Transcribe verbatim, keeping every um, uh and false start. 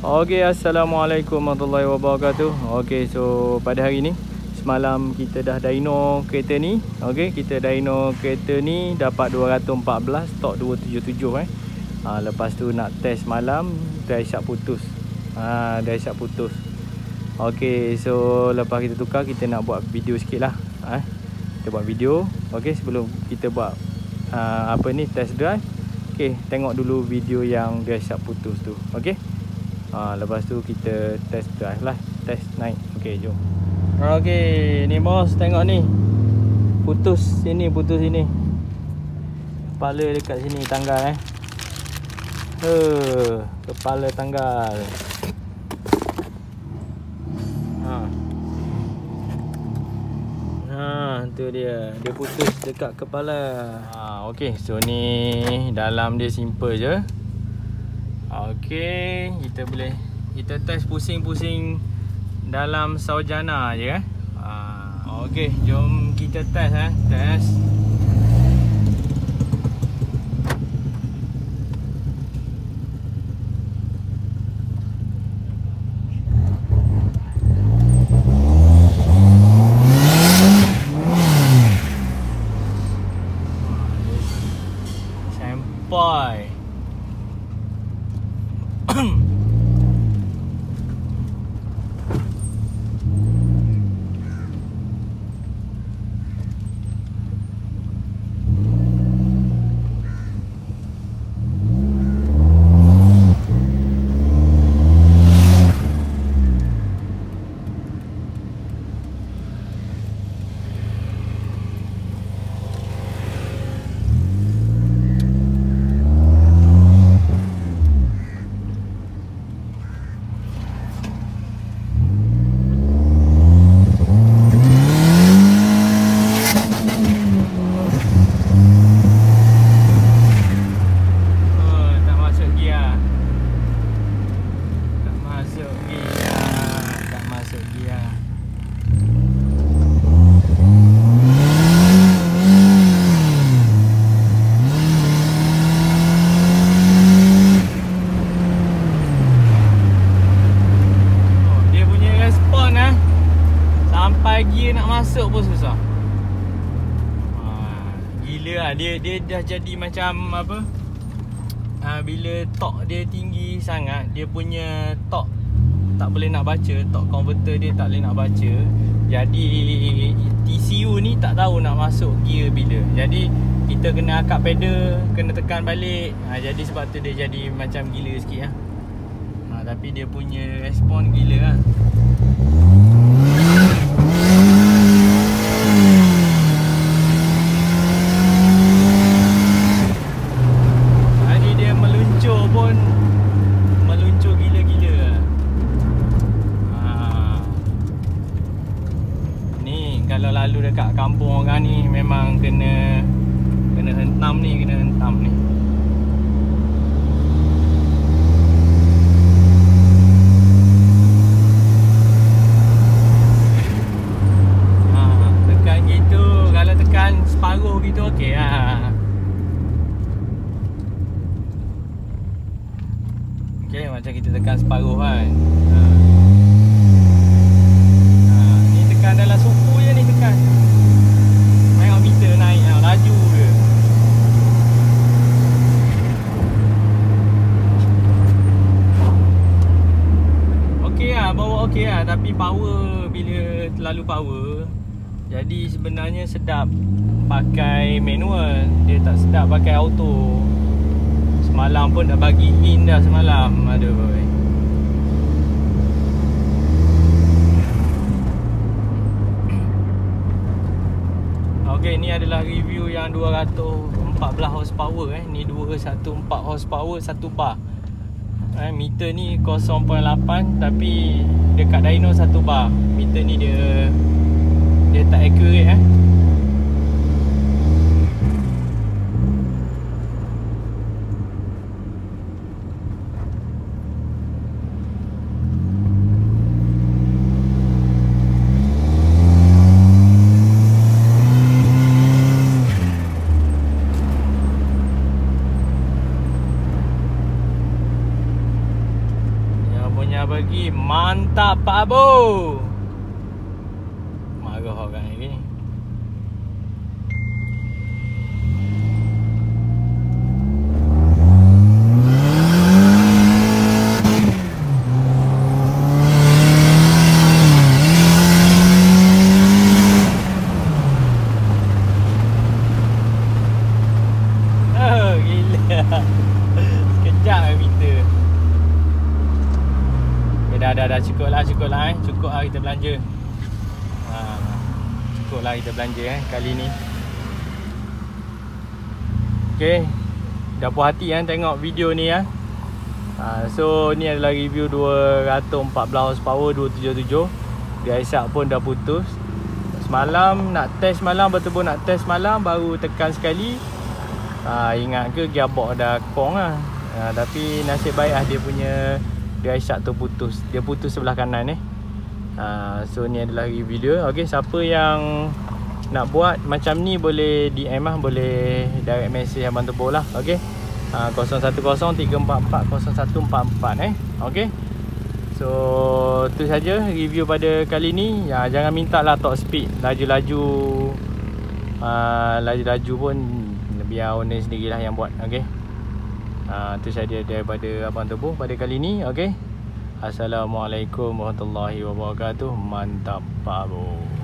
Okey, Assalamualaikum warahmatullahi wabarakatuh. Okey, so pada hari ni semalam kita dah dyno kereta ni. Okey, kita dyno kereta ni dapat dua ratus empat belas stok dua tujuh tujuh eh. Ha, lepas tu nak test malam dah isyak putus. Ha, dah isyak putus. Okey, so lepas kita tukar kita nak buat video sikit lah. Ha, kita buat video. Okey, sebelum kita buat uh, apa ni test drive. Okey, tengok dulu video yang dah isyak putus tu. Okey. Ha, lepas tu kita test drive lah. Test naik. Okey, jom. Okey, ni bos, tengok ni. Putus sini, putus sini. Kepala dekat sini tanggal eh. Uh, kepala tanggal. Ha. Ha, tu dia. Dia putus dekat kepala. Ha, okey, so ni dalam dia simple je. Okey, kita boleh kita test pusing-pusing dalam saujana je eh. Ha, okey, jom kita test eh. Test. Sampai gear nak masuk pun susah. Ha, gila lah. Dia, dia dah jadi macam apa, ha, bila torque dia tinggi sangat, dia punya torque tak boleh nak baca. Torque converter dia tak boleh nak baca. Jadi T C U ni tak tahu nak masuk gear bila. Jadi kita kena angkat pedal, kena tekan balik. Ha, jadi sebab tu dia jadi macam gila sikit lah. Ha, tapi dia punya respon gila lah. Kalau lalu dekat kampung orang ni memang kena kena hentam ni, kena hentam ni. Ha, tekan gitu, kalau tekan separuh gitu okey lah. Okey, macam kita tekan separuh kan. Ha. Dalam suku je ni tekan. Tengok meter naik lah, laju ke. Okey lah, bawa okey lah. Tapi power, bila terlalu power, jadi sebenarnya sedap pakai manual. Dia tak sedap pakai auto. Semalam pun dah bagi in dah semalam. Aduh boy. Okey, ni adalah review yang dua ratus empat belas horsepower eh. Ni dua ratus empat belas horsepower satu bar. Eh, meter ni kosong perpuluhan lapan tapi dekat dyno satu bar. Meter ni dia dia tak accurate eh. dah pergi. Mantap Pak Abu. Marah orang ni. Sekejap meter. Okay, dah, dah, dah. Cukup lah, cukup lah eh. Cukup lah kita belanja. ha, Cukup lah kita belanja eh kali ni. Okay, dah puas hati kan tengok video ni ya. ha, So ni adalah review dua ratus empat belas horsepower dua tujuh tujuh. Dia isap pun dah putus. Semalam nak test malam, betul-betul nak test malam, baru tekan sekali. ha, Ingat ke gearbox dah kong lah. ha, Tapi nasib baik lah dia punya dia isap tu putus. Dia putus sebelah kanan eh. ha, So ni adalah review dia. Okay, siapa yang nak buat macam ni boleh D M lah, boleh direct message Abang Tebow lah. Okay, ha, kosong satu kosong tiga empat empat kosong satu empat empat eh. Okay, so tu saja review pada kali ni. ya, Jangan minta lah top speed, laju-laju uh, Laju-laju pun biar owner sendirilah yang buat. Okay, uh, tu saja daripada Abang Tebow pada kali ni. Okay, Assalamualaikum warahmatullahi wabarakatuh. Mantap Pak Abu.